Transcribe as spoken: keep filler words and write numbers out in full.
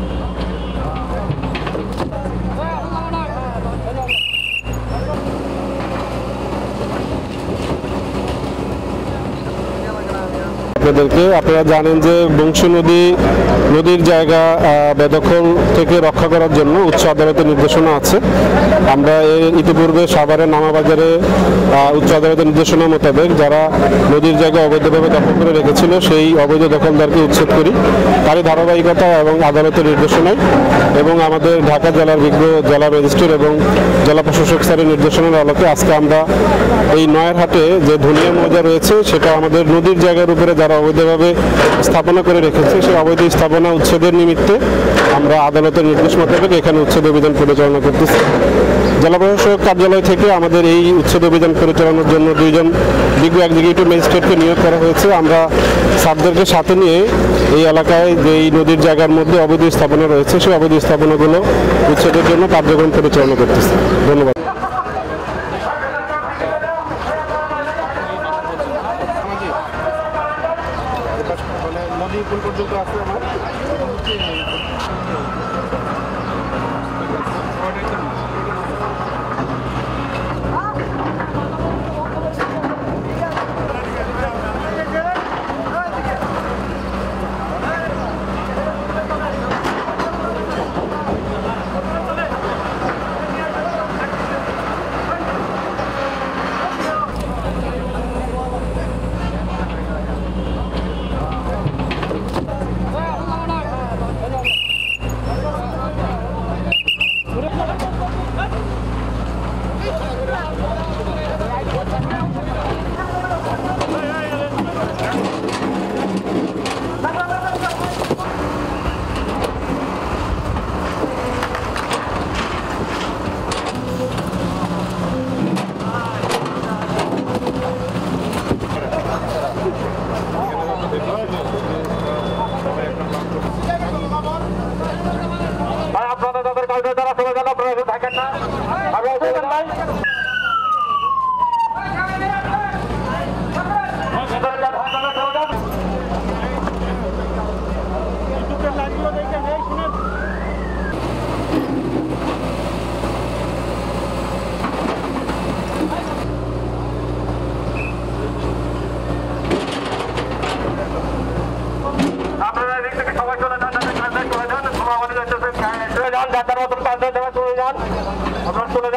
আপনাদেরকে আপনারা জানেন যে বংশী নদী নদীর জায়গা বেদখল থেকে রক্ষা করার জন্য উচ্চ আদালতের নির্দেশনা আছে। আমরা ইতিপূর্বে সাভারের নামাবাজারে উচ্চ আদালতের নির্দেশনা মোতাবেক যারা নদীর জায়গা অবৈধভাবে দখল করে রেখেছিল সেই অবৈধ দখলদারকে উচ্ছেদ করি। তারই ধারাবাহিকতা এবং আদালতের নির্দেশনায় এবং আমাদের ঢাকা জেলার বিজ্ঞ জেলা ম্যাজিস্ট্রেট এবং জেলা প্রশাসক স্যারের নির্দেশনার আলোকে আজকে আমরা এই নয়ারহাটে যে ধুলিয়া মৌজা রয়েছে সেটা আমাদের নদীর জায়গার উপরে যারা অবৈধভাবে স্থাপনা করে রেখেছে সেই অবৈধ স্থাপনা উচ্ছেদের নিমিত্তে আমরা আদালতের নির্দেশ মোতাবেক এখানে উচ্ছেদ অভিযান পরিচালনা করতেছি। জেলা প্রশাসক কার্যালয় থেকে আমাদের এই উচ্ছেদ অভিযান পরিচালনার জন্য দুইজন বিজ্ঞ এক্সিকিউটিভ ম্যাজিস্ট্রেটকে নিয়োগ করা হয়েছে। আমরা সাবদেরকে সাথে নিয়ে এই এলাকায় যে এই নদীর জায়গার মধ্যে অবৈধ স্থাপনা রয়েছে সেই অবৈধ স্থাপনাগুলো উচ্ছেদের জন্য কার্যক্রম পরিচালনা করতেছি। ধন্যবাদ। নদী কোন পর্যন্ত আছে আমার আপনার চলে